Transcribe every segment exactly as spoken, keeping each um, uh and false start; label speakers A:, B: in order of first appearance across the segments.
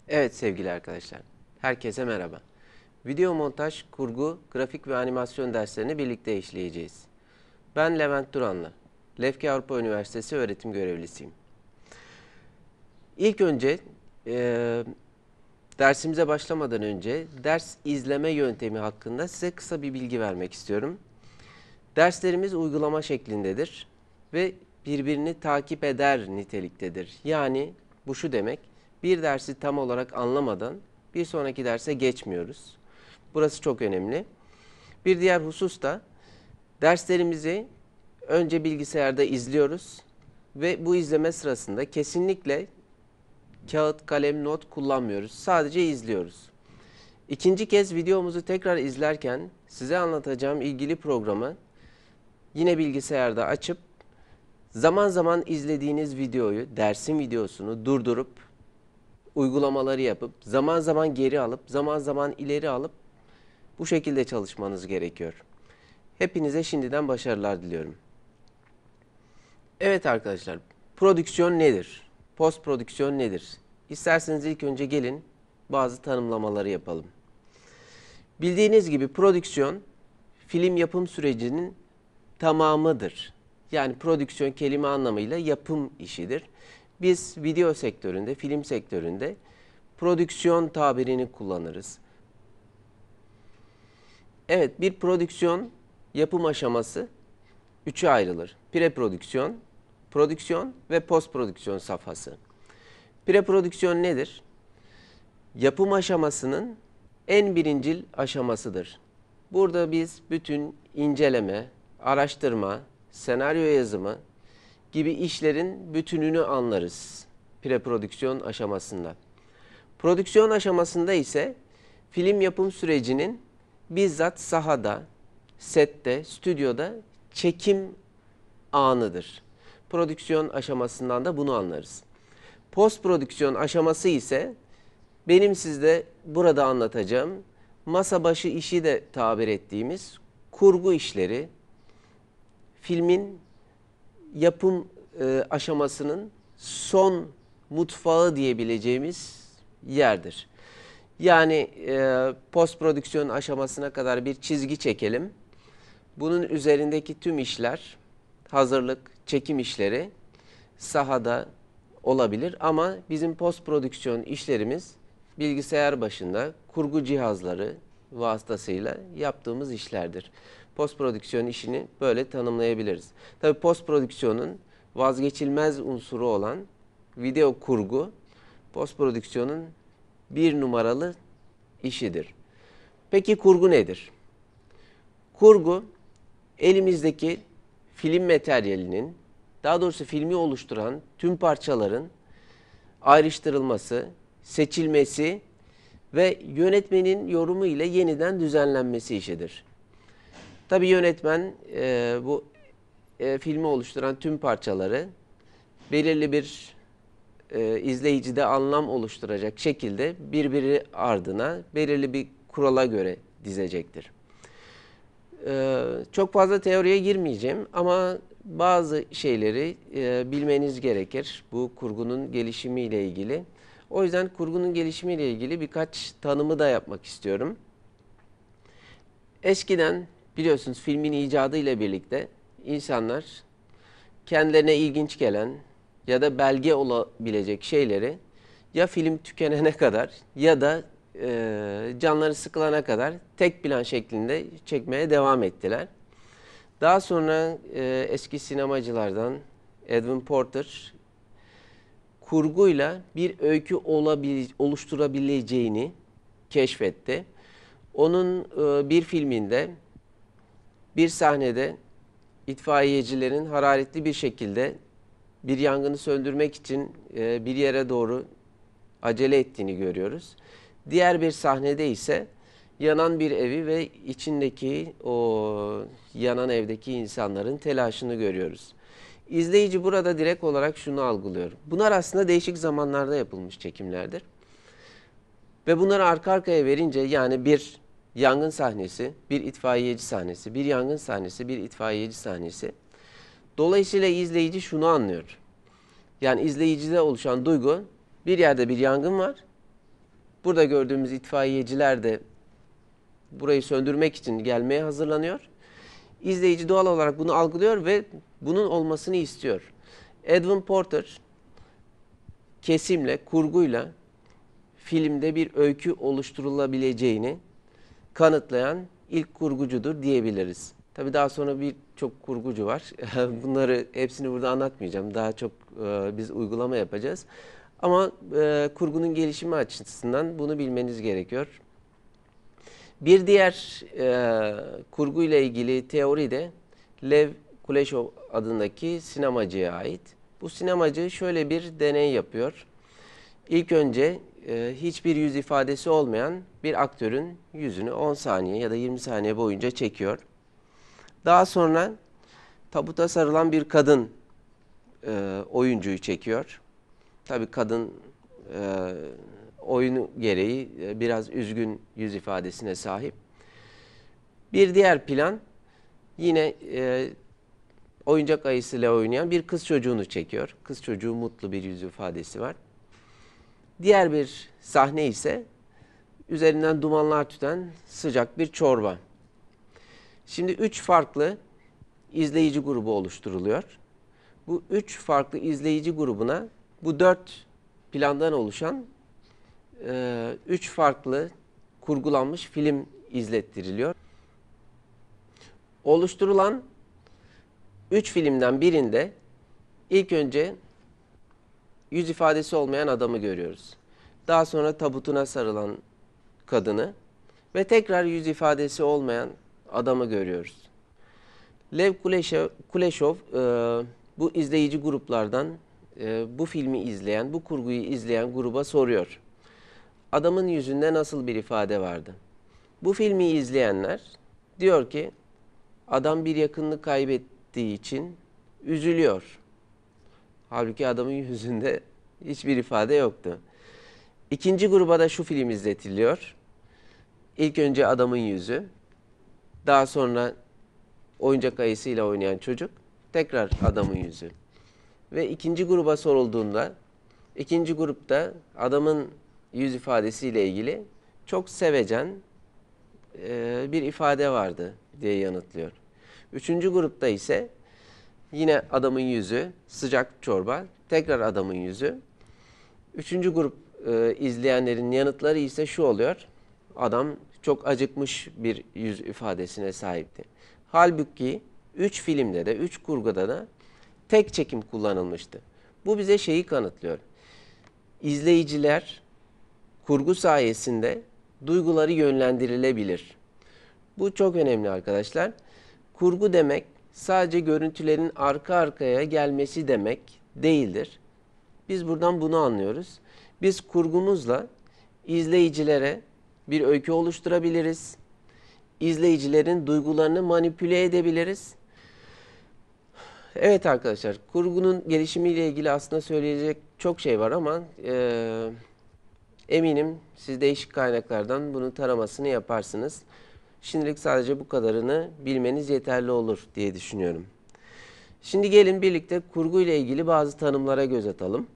A: Evet sevgili arkadaşlar, herkese merhaba. Video montaj, kurgu, grafik ve animasyon derslerini birlikte işleyeceğiz. Ben Levent Duranlı, Lefke Avrupa Üniversitesi öğretim görevlisiyim. İlk önce e, dersimize başlamadan önce ders izleme yöntemi hakkında size kısa bir bilgi vermek istiyorum. Derslerimiz uygulama şeklindedir ve birbirini takip eder niteliktedir. Yani bu şu demek, bir dersi tam olarak anlamadan bir sonraki derse geçmiyoruz. Burası çok önemli. Bir diğer husus da derslerimizi önce bilgisayarda izliyoruz ve bu izleme sırasında kesinlikle kağıt, kalem, not kullanmıyoruz. Sadece izliyoruz. İkinci kez videomuzu tekrar izlerken size anlatacağım ilgili programı yine bilgisayarda açıp zaman zaman izlediğiniz videoyu, dersin videosunu durdurup uygulamaları yapıp zaman zaman geri alıp zaman zaman ileri alıp bu şekilde çalışmanız gerekiyor. Hepinize şimdiden başarılar diliyorum. Evet arkadaşlar, prodüksiyon nedir? Post prodüksiyon nedir? İsterseniz ilk önce gelin bazı tanımlamaları yapalım. Bildiğiniz gibi prodüksiyon film yapım sürecinin tamamıdır. Yani prodüksiyon kelime anlamıyla yapım işidir. Biz video sektöründe, film sektöründe prodüksiyon tabirini kullanırız. Evet, bir prodüksiyon yapım aşaması üçe ayrılır. Pre-prodüksiyon, prodüksiyon ve post prodüksiyon safhası. Pre-prodüksiyon nedir? Yapım aşamasının en birincil aşamasıdır. Burada biz bütün inceleme, araştırma, senaryo yazımı gibi işlerin bütününü anlarız pre-prodüksiyon aşamasında. Prodüksiyon aşamasında ise film yapım sürecinin bizzat sahada, sette, stüdyoda çekim anıdır. Prodüksiyon aşamasından da bunu anlarız. Post prodüksiyon aşaması ise benim sizde burada anlatacağım masa başı işi de tabir ettiğimiz kurgu işleri, filmin yapım e, aşamasının son mutfağı diyebileceğimiz yerdir. Yani e, post prodüksiyon aşamasına kadar bir çizgi çekelim. Bunun üzerindeki tüm işler, hazırlık, çekim işleri sahada olabilir ama bizim post prodüksiyon işlerimiz bilgisayar başında kurgu cihazları vasıtasıyla yaptığımız işlerdir. Post prodüksiyon işini böyle tanımlayabiliriz. Tabii post prodüksiyonun vazgeçilmez unsuru olan video kurgu post prodüksiyonun bir numaralı işidir. Peki kurgu nedir? Kurgu elimizdeki film materyalinin, daha doğrusu filmi oluşturan tüm parçaların ayrıştırılması, seçilmesi ve yönetmenin yorumu ile yeniden düzenlenmesi işidir. Tabii yönetmen e, bu e, filmi oluşturan tüm parçaları belirli bir e, izleyicide anlam oluşturacak şekilde birbiri ardına belirli bir kurala göre dizecektir. E, çok fazla teoriye girmeyeceğim ama bazı şeyleri e, bilmeniz gerekir bu kurgunun gelişimiyle ilgili. O yüzden kurgunun gelişimiyle ilgili birkaç tanımı da yapmak istiyorum. Eskiden biliyorsunuz filmin icadı ile birlikte insanlar kendilerine ilginç gelen ya da belge olabilecek şeyleri ya film tükenene kadar ya da e, canları sıkılana kadar tek plan şeklinde çekmeye devam ettiler. Daha sonra e, eski sinemacılardan Edwin Porter kurguyla bir öykü olabil, oluşturabileceğini keşfetti. Onun e, bir filminde bir sahnede itfaiyecilerin hararetli bir şekilde bir yangını söndürmek için e, bir yere doğru acele ettiğini görüyoruz. Diğer bir sahnede ise yanan bir evi ve içindeki o yanan evdeki insanların telaşını görüyoruz. İzleyici burada direkt olarak şunu algılıyor. Bunlar aslında değişik zamanlarda yapılmış çekimlerdir. Ve bunları arka arkaya verince yani bir yangın sahnesi, bir itfaiyeci sahnesi, bir yangın sahnesi, bir itfaiyeci sahnesi. Dolayısıyla izleyici şunu anlıyor. Yani izleyicide oluşan duygu, bir yerde bir yangın var Burada gördüğümüz itfaiyeciler de burayı söndürmek için gelmeye hazırlanıyor. İzleyici doğal olarak bunu algılıyor ve bunun olmasını istiyor. Edwin Porter kesimle, kurguyla filmde bir öykü oluşturulabileceğini kanıtlayan ilk kurgucudur diyebiliriz. Tabii daha sonra birçok kurgucu var. Bunları hepsini burada anlatmayacağım. Daha çok e, biz uygulama yapacağız. Ama e, kurgunun gelişimi açısından bunu bilmeniz gerekiyor. Bir diğer e, kurguyla ilgili teori de Lev Kuleshov adındaki sinemacıya ait. Bu sinemacı şöyle bir deney yapıyor. İlk önce e, hiçbir yüz ifadesi olmayan bir aktörün yüzünü on saniye ya da yirmi saniye boyunca çekiyor. Daha sonra tabuta sarılan bir kadın e, oyuncuyu çekiyor. Tabii kadın e, oyunu gereği e, biraz üzgün yüz ifadesine sahip. Bir diğer plan yine e, oyuncak ayısıyla oynayan bir kız çocuğunu çekiyor. Kız çocuğu mutlu bir yüz ifadesi var. Diğer bir sahne ise üzerinden dumanlar tüten sıcak bir çorba. Şimdi üç farklı izleyici grubu oluşturuluyor. Bu üç farklı izleyici grubuna bu dört plandan oluşan e, üç farklı kurgulanmış film izlettiriliyor. Oluşturulan üç filmden birinde ilk önce yüz ifadesi olmayan adamı görüyoruz. Daha sonra tabutuna sarılan kadını ve tekrar yüz ifadesi olmayan adamı görüyoruz. Lev Kuleshov, Kuleshov e, bu izleyici gruplardan e, bu filmi izleyen, bu kurguyu izleyen gruba soruyor. Adamın yüzünde nasıl bir ifade vardı? Bu filmi izleyenler diyor ki adam bir yakınını kaybettiği için üzülüyor. Halbuki adamın yüzünde hiçbir ifade yoktu. İkinci gruba da şu film izletiliyor. İlk önce adamın yüzü, daha sonra oyuncak ayısıyla oynayan çocuk, tekrar adamın yüzü. Ve ikinci gruba sorulduğunda, ikinci grupta adamın yüz ifadesiyle ilgili çok sevecen e, bir ifade vardı diye yanıtlıyor. Üçüncü grupta ise yine adamın yüzü, sıcak çorba, tekrar adamın yüzü. Üçüncü grup e, izleyenlerin yanıtları ise şu oluyor. Adam çok acıkmış bir yüz ifadesine sahipti. Halbuki üç filmde de, üç kurguda da tek çekim kullanılmıştı. Bu bize şeyi kanıtlıyor. İzleyiciler kurgu sayesinde duyguları yönlendirilebilir. Bu çok önemli arkadaşlar. Kurgu demek sadece görüntülerin arka arkaya gelmesi demek değildir. Biz buradan bunu anlıyoruz. Biz kurgumuzla izleyicilere bir öykü oluşturabiliriz. İzleyicilerin duygularını manipüle edebiliriz. Evet arkadaşlar, kurgunun gelişimiyle ilgili aslında söyleyecek çok şey var ama e, eminim siz değişik kaynaklardan bunun taramasını yaparsınız. Şimdilik sadece bu kadarını bilmeniz yeterli olur diye düşünüyorum. Şimdi gelin birlikte kurgu ile ilgili bazı tanımlara göz atalım.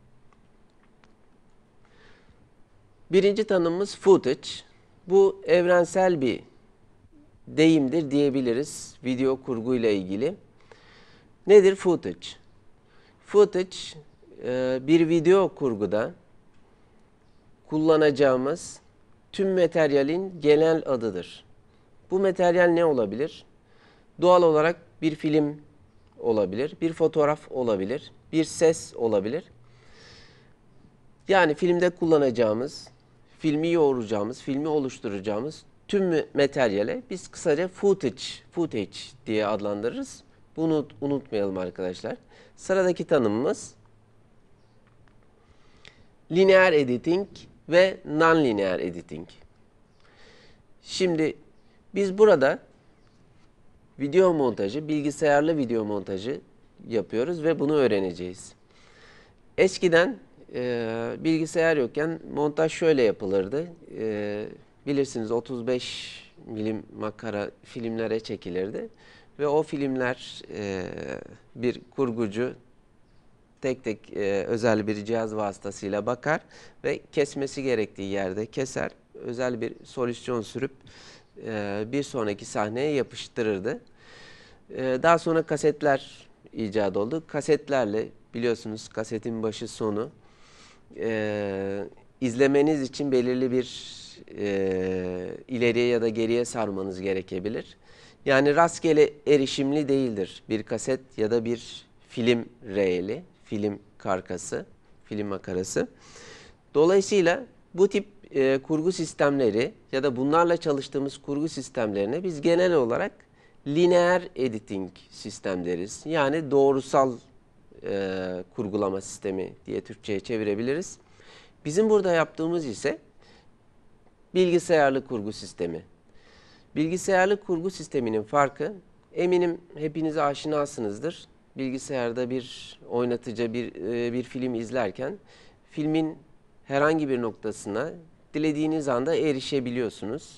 A: Birinci tanımımız footage. Bu evrensel bir deyimdir diyebiliriz video kurgu ile ilgili. Nedir footage? Footage bir video kurguda kullanacağımız tüm materyalin genel adıdır. Bu materyal ne olabilir? Doğal olarak bir film olabilir, bir fotoğraf olabilir, bir ses olabilir. Yani filmde kullanacağımız, filmi yoğuracağımız, filmi oluşturacağımız tüm materyale biz kısaca footage, footage diye adlandırırız. Bunu unutmayalım arkadaşlar. Sıradaki tanımımız linear editing ve non-linear editing. Şimdi biz burada video montajı, bilgisayarlı video montajı yapıyoruz ve bunu öğreneceğiz. Eskiden e, bilgisayar yokken montaj şöyle yapılırdı. E, bilirsiniz otuz beş milim makara filmlere çekilirdi ve o filmler e, bir kurgucu tek tek e, özel bir cihaz vasıtasıyla bakar ve kesmesi gerektiği yerde keser. Özel bir solüsyon sürüp e, bir sonraki sahneye yapıştırırdı. E, daha sonra kasetler icat oldu. Kasetlerle biliyorsunuz kasetin başı sonu e, izlemeniz için belirli bir e, ileriye ya da geriye sarmanız gerekebilir. Yani rastgele erişimli değildir bir kaset ya da bir film reeli, film karkası, film makarası. Dolayısıyla bu tip e, kurgu sistemleri ya da bunlarla çalıştığımız kurgu sistemlerine biz genel olarak lineer editing sistem deriz. Yani doğrusal e, kurgulama sistemi diye Türkçe'ye çevirebiliriz. Bizim burada yaptığımız ise bilgisayarlı kurgu sistemi. Bilgisayarlı kurgu sisteminin farkı, eminim hepiniz aşinasınızdır. Bilgisayarda bir oynatıcı bir, bir film izlerken filmin herhangi bir noktasına dilediğiniz anda erişebiliyorsunuz.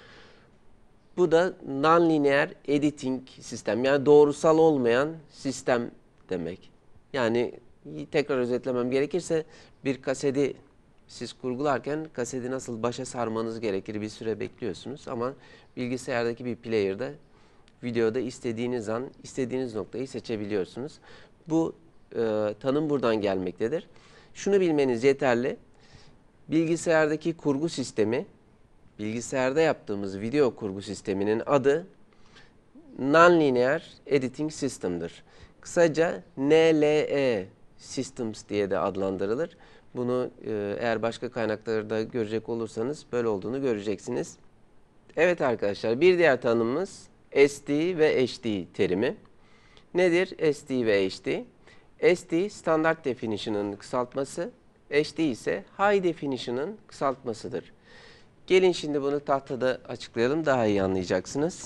A: Bu da non-linear editing sistem, yani doğrusal olmayan sistem demek. Yani tekrar özetlemem gerekirse bir kaseti siz kurgularken kaseti nasıl başa sarmanız gerekir, bir süre bekliyorsunuz ama bilgisayardaki bir player'da videoda istediğiniz an istediğiniz noktayı seçebiliyorsunuz. Bu e, tanım buradan gelmektedir. Şunu bilmeniz yeterli. Bilgisayardaki kurgu sistemi, bilgisayarda yaptığımız video kurgu sisteminin adı Non-Linear Editing System'dır. Kısaca N L E Systems diye de adlandırılır. Bunu e, eğer başka kaynaklarda görecek olursanız böyle olduğunu göreceksiniz. Evet arkadaşlar, bir diğer tanımımız S D ve H D terimi. Nedir S D ve H D? S D Standard Definition'ın kısaltması, H D ise High Definition'ın kısaltmasıdır. Gelin şimdi bunu tahtada açıklayalım, daha iyi anlayacaksınız.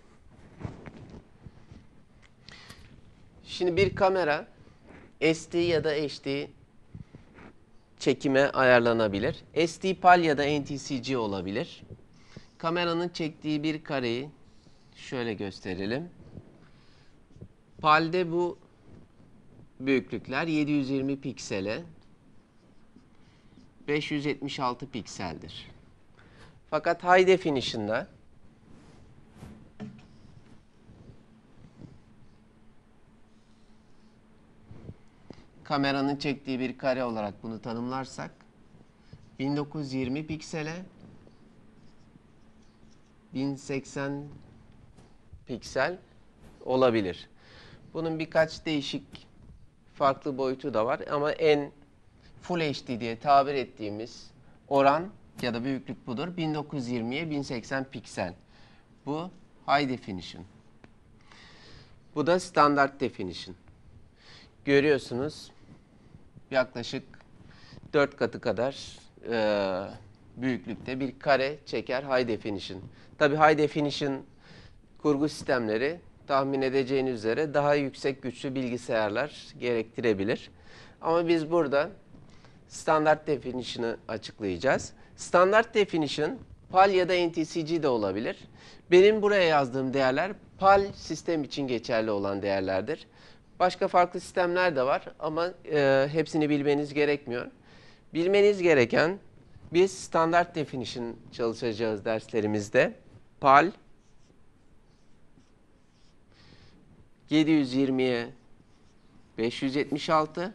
A: Şimdi bir kamera S D ya da H D çekime ayarlanabilir. S D PAL ya da N T C G olabilir. Kameranın çektiği bir kareyi şöyle gösterelim. PAL'de bu büyüklükler yedi yüz yirmi piksele beş yüz yetmiş altı pikseldir. Fakat High Definition'da kameranın çektiği bir kare olarak bunu tanımlarsak bin dokuz yüz yirmi piksele bin seksen piksel olabilir. Bunun birkaç değişik farklı boyutu da var ama en Full H D diye tabir ettiğimiz oran ya da büyüklük budur. bin dokuz yüz yirmiye bin seksen piksel. Bu High Definition. Bu da Standard Definition. Görüyorsunuz yaklaşık dört katı kadar e, büyüklükte bir kare çeker High Definition. Tabi High Definition kurgu sistemleri tahmin edeceğiniz üzere daha yüksek güçlü bilgisayarlar gerektirebilir. Ama biz burada Standard Definition'ı açıklayacağız. Standard Definition PAL ya da N T C G de olabilir. Benim buraya yazdığım değerler PAL sistem için geçerli olan değerlerdir. Başka farklı sistemler de var ama e, hepsini bilmeniz gerekmiyor. Bilmeniz gereken, biz Standard Definition çalışacağız derslerimizde. PAL yedi yüz yirmiye beş yüz yetmiş altı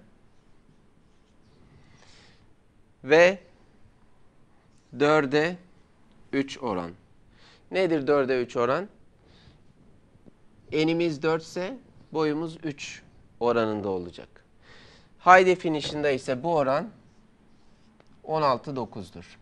A: ve dörde üç oran. Nedir dörde üç oran? Enimiz dört ise boyumuz üç oranında olacak. High Definition'da ise bu oran on altı dokuzdur.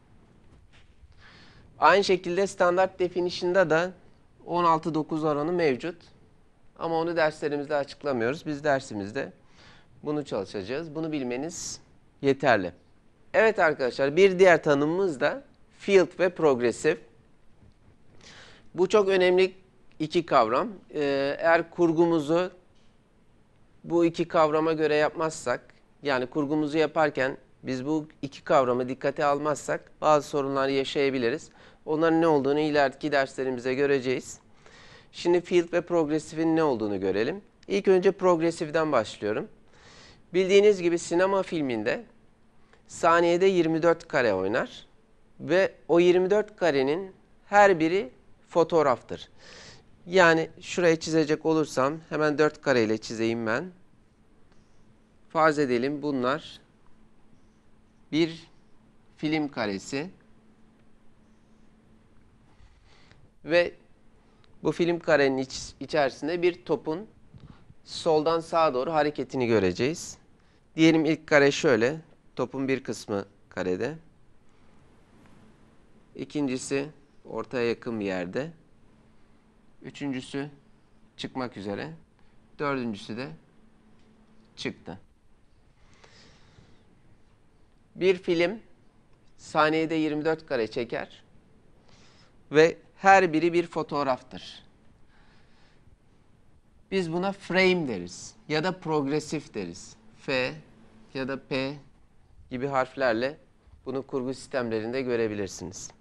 A: Aynı şekilde Standard Definition'da da on altı dokuz oranı mevcut. Ama onu derslerimizde açıklamıyoruz. Biz dersimizde bunu çalışacağız. Bunu bilmeniz yeterli. Evet arkadaşlar, bir diğer tanımımız da Field ve Progressive. Bu çok önemli iki kavram. Ee, eğer kurgumuzu bu iki kavrama göre yapmazsak, yani kurgumuzu yaparken biz bu iki kavramı dikkate almazsak bazı sorunlar yaşayabiliriz. Onların ne olduğunu ileriki derslerimize göreceğiz. Şimdi Field ve Progressive'in ne olduğunu görelim. İlk önce Progressive'den başlıyorum. Bildiğiniz gibi sinema filminde saniyede yirmi dört kare oynar ve o yirmi dört karenin her biri fotoğraftır. Yani şuraya çizecek olursam hemen dört kareyle çizeyim ben. Farz edelim bunlar bir film karesi ve bu film karenin iç, içerisinde bir topun soldan sağa doğru hareketini göreceğiz. Diyelim ilk kare şöyle, topun bir kısmı karede. İkincisi ortaya yakın bir yerde. Üçüncüsü çıkmak üzere. Dördüncüsü de çıktı. Bir film saniyede yirmi dört kare çeker ve her biri bir fotoğraftır. Biz buna frame deriz ya da progresif deriz. F ya da P gibi harflerle bunu kurgu sistemlerinde görebilirsiniz.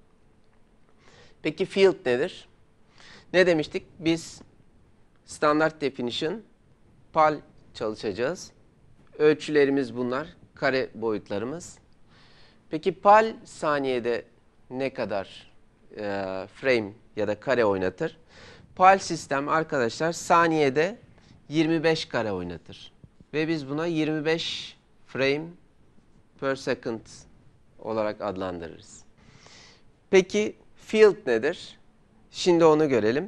A: Peki field nedir? Ne demiştik? Biz standart definition P A L çalışacağız. Ölçülerimiz bunlar. Kare boyutlarımız. Peki P A L saniyede ne kadar e, frame ya da kare oynatır? P A L sistem arkadaşlar saniyede yirmi beş kare oynatır. Ve biz buna yirmi beş frame per second olarak adlandırırız. Peki field nedir? Şimdi onu görelim.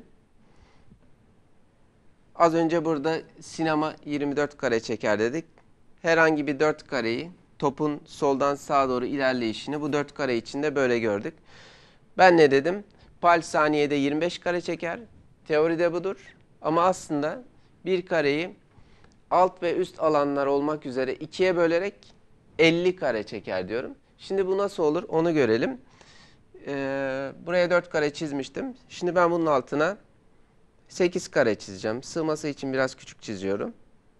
A: Az önce burada sinema yirmi dört kare çeker dedik. Herhangi bir dört kareyi topun soldan sağa doğru ilerleyişini bu dört kare içinde böyle gördük. Ben ne dedim? P A L saniyede yirmi beş kare çeker. Teoride budur. Ama aslında bir kareyi alt ve üst alanlar olmak üzere ikiye bölerek elli kare çeker diyorum. Şimdi bu nasıl olur onu görelim. Ee, buraya dört kare çizmiştim. Şimdi ben bunun altına sekiz kare çizeceğim. Sığması için biraz küçük çiziyorum.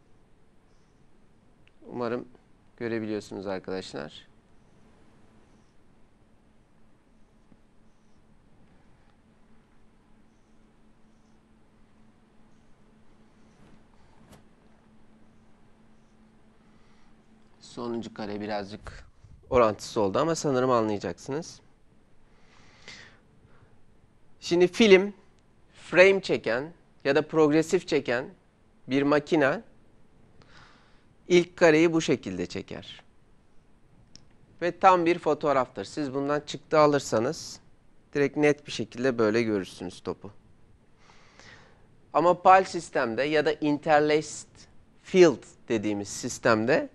A: Umarım görebiliyorsunuz arkadaşlar. Sonuncu kare birazcık orantısız oldu ama sanırım anlayacaksınız. Şimdi film frame çeken ya da progresif çeken bir makine ilk kareyi bu şekilde çeker. Ve tam bir fotoğraftır. Siz bundan çıktı alırsanız direkt net bir şekilde böyle görürsünüz topu. Ama P A L sistemde ya da interlaced field dediğimiz sistemde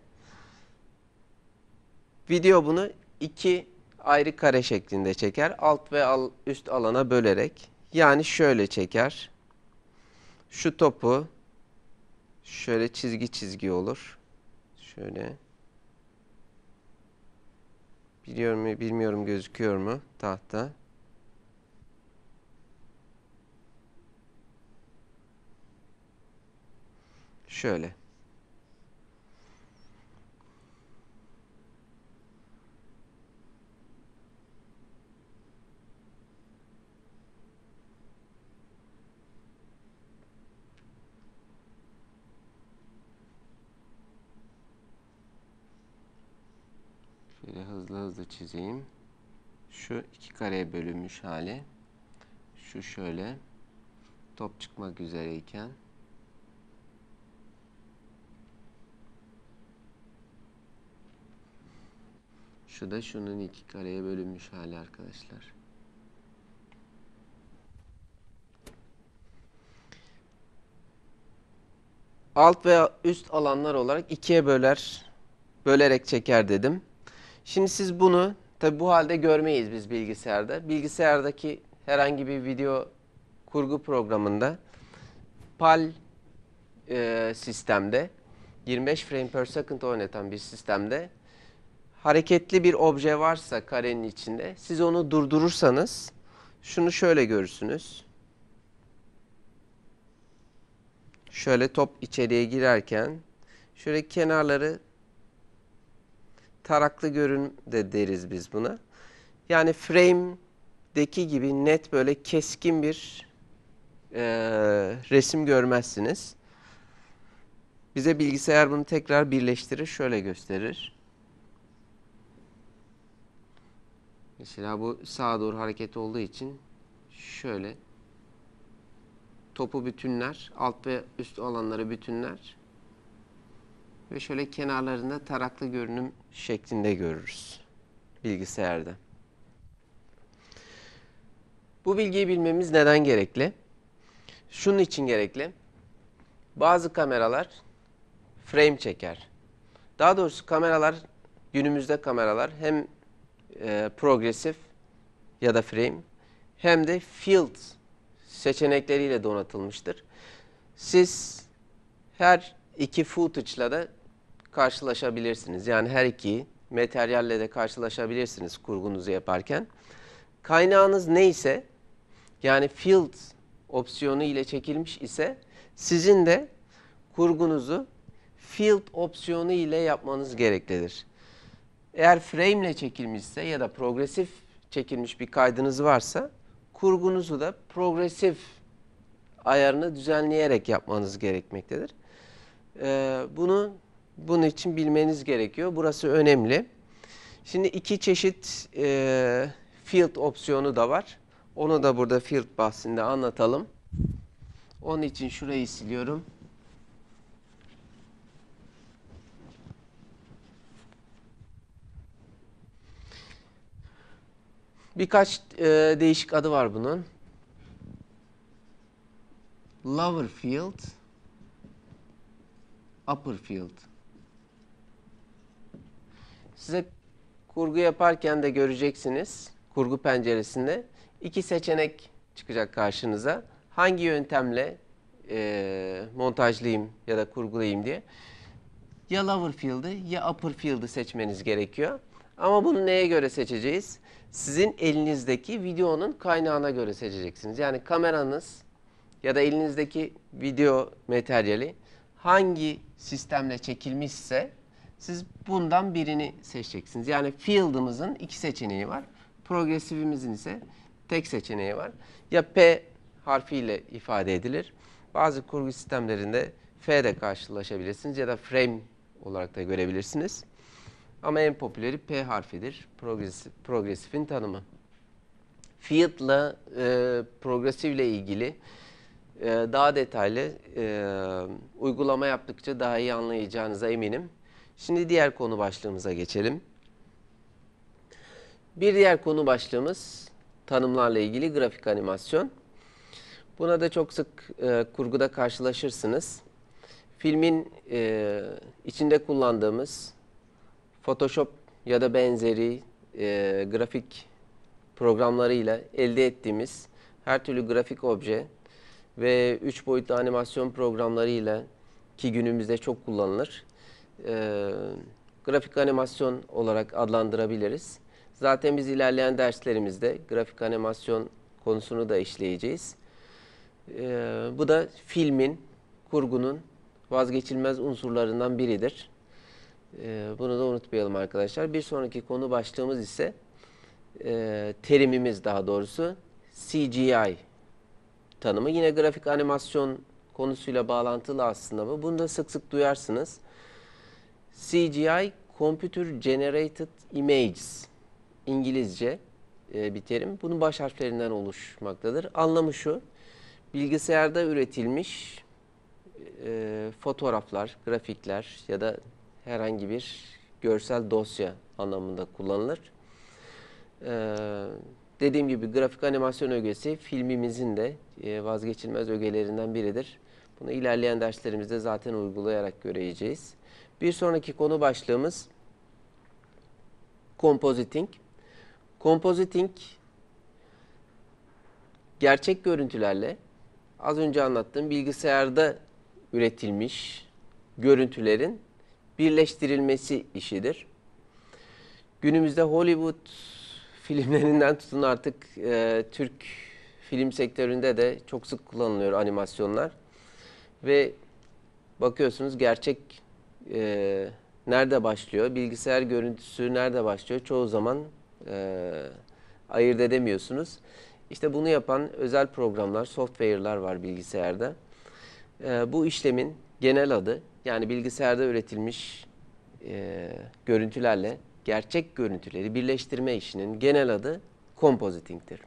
A: video bunu iki ayrı kare şeklinde çeker. Alt ve üst alana bölerek. Yani şöyle çeker. Şu topu şöyle çizgi çizgi olur. Şöyle. Biliyor mu, bilmiyorum gözüküyor mu tahta. Şöyle. Şöyle hızlı hızlı çizeyim. Şu iki kareye bölünmüş hali. Şu şöyle. Top çıkmak üzereyken. Şu da şunun iki kareye bölünmüş hali arkadaşlar. Alt veya üst alanlar olarak ikiye böler, bölerek çeker dedim. Şimdi siz bunu tabi bu halde görmeyiz biz bilgisayarda. Bilgisayardaki herhangi bir video kurgu programında P A L e, sistemde yirmi beş frame per second oynatan bir sistemde hareketli bir obje varsa karenin içinde siz onu durdurursanız şunu şöyle görürsünüz. Şöyle top içeriye girerken şöyle kenarları taraklı görün de deriz biz buna. Yani frame'deki gibi net böyle keskin bir e, resim görmezsiniz. Bize bilgisayar bunu tekrar birleştirir, şöyle gösterir. Mesela bu sağa doğru hareket olduğu için şöyle topu bütünler, alt ve üst alanları bütünler ve şöyle kenarlarında taraklı görünüm şeklinde görürüz bilgisayarda. Bu bilgiyi bilmemiz neden gerekli? Şunun için gerekli. Bazı kameralar frame çeker. Daha doğrusu kameralar, günümüzde kameralar hem e, progresif ya da frame hem de field seçenekleriyle donatılmıştır. Siz her iki footage'la da karşılaşabilirsiniz. Yani her iki materyalle de karşılaşabilirsiniz kurgunuzu yaparken. Kaynağınız neyse, yani field opsiyonu ile çekilmiş ise sizin de kurgunuzu field opsiyonu ile yapmanız gereklidir. Eğer frame ile çekilmişse ya da progresif çekilmiş bir kaydınız varsa kurgunuzu da progresif ayarını düzenleyerek yapmanız gerekmektedir. Ee, bunu bunun için bilmeniz gerekiyor. Burası önemli. Şimdi iki çeşit e, field opsiyonu da var. Onu da burada field bahsinde anlatalım. Onun için şurayı siliyorum. Birkaç e, değişik adı var bunun. Lower field, upper field. Size kurgu yaparken de göreceksiniz. Kurgu penceresinde iki seçenek çıkacak karşınıza. Hangi yöntemle e, montajlayayım ya da kurgulayayım diye. Ya lower field'ı ya upper field'ı seçmeniz gerekiyor. Ama bunu neye göre seçeceğiz? Sizin elinizdeki videonun kaynağına göre seçeceksiniz. Yani kameranız ya da elinizdeki video materyali hangi sistemle çekilmişse siz bundan birini seçeceksiniz. Yani field'ımızın iki seçeneği var. Progresifimizin ise tek seçeneği var. Ya P harfiyle ifade edilir. Bazı kurgu sistemlerinde F de karşılaşabilirsiniz ya da frame olarak da görebilirsiniz. Ama en popüleri P harfidir. Progresif, progresifin tanımı. Field'la e, progresifle ilgili e, daha detaylı e, uygulama yaptıkça daha iyi anlayacağınıza eminim. Şimdi diğer konu başlığımıza geçelim. Bir diğer konu başlığımız tanımlarla ilgili grafik animasyon. Buna da çok sık e, kurguda karşılaşırsınız. Filmin e, içinde kullandığımız Photoshop ya da benzeri e, grafik programlarıyla elde ettiğimiz her türlü grafik obje ve üç boyutlu animasyon programlarıyla ki günümüzde çok kullanılır. E, grafik animasyon olarak adlandırabiliriz. Zaten biz ilerleyen derslerimizde grafik animasyon konusunu da işleyeceğiz. E, bu da filmin, kurgunun vazgeçilmez unsurlarından biridir. E, bunu da unutmayalım arkadaşlar. Bir sonraki konu başlığımız ise e, terimimiz daha doğrusu C G I tanımı. Yine grafik animasyon konusuyla bağlantılı aslında bu. Bunu da sık sık duyarsınız. C G I, Computer Generated Images, İngilizce e, bir terim. Bunun baş harflerinden oluşmaktadır. Anlamı şu, bilgisayarda üretilmiş e, fotoğraflar, grafikler ya da herhangi bir görsel dosya anlamında kullanılır. Ee, dediğim gibi grafik animasyon ögesi filmimizin de e, vazgeçilmez ögelerinden biridir. Bunu ilerleyen derslerimizde zaten uygulayarak göreceğiz. Bir sonraki konu başlığımız compositing. Compositing gerçek görüntülerle az önce anlattığım bilgisayarda üretilmiş görüntülerin birleştirilmesi işidir. Günümüzde Hollywood filmlerinden tutun artık e, Türk film sektöründe de çok sık kullanılıyor animasyonlar. Ve bakıyorsunuz gerçek e, nerede başlıyor, bilgisayar görüntüsü nerede başlıyor çoğu zaman e, ayırt edemiyorsunuz. İşte bunu yapan özel programlar, software'lar var bilgisayarda. E, bu işlemin genel adı yani bilgisayarda üretilmiş e, görüntülerle gerçek görüntüleri birleştirme işinin genel adı compositing'tir.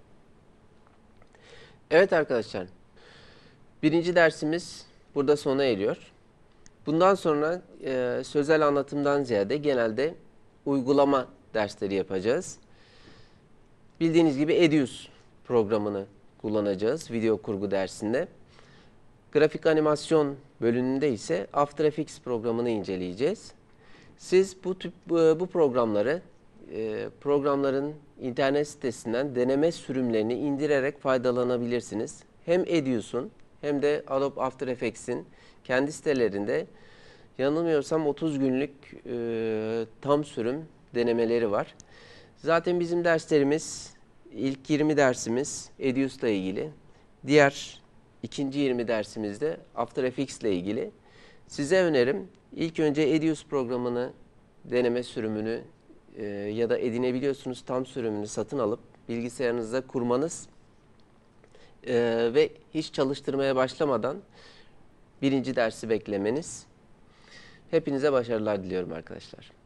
A: Evet arkadaşlar, birinci dersimiz burada sona eriyor. Bundan sonra e, sözel anlatımdan ziyade genelde uygulama dersleri yapacağız. Bildiğiniz gibi Edius programını kullanacağız video kurgu dersinde. Grafik animasyon bölümünde ise After Effects programını inceleyeceğiz. Siz bu tip bu programları e, programların internet sitesinden deneme sürümlerini indirerek faydalanabilirsiniz. Hem Edius'un hem de Adobe After Effects'in kendi sitelerinde yanılmıyorsam otuz günlük e, tam sürüm denemeleri var. Zaten bizim derslerimiz ilk yirmi dersimiz Edius'la ilgili. Diğer ikinci yirmi dersimizde After Effects ile ilgili. Size önerim ilk önce Edius programını deneme sürümünü e, ya da edinebiliyorsunuz tam sürümünü satın alıp bilgisayarınızda kurmanız e, ve hiç çalıştırmaya başlamadan birinci dersi beklemeniz. Hepinize başarılar diliyorum arkadaşlar.